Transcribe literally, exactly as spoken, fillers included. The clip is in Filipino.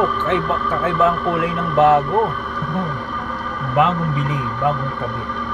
kakaiba, kakaiba ang kulay ng bago. Bagong bili, bagong kabit.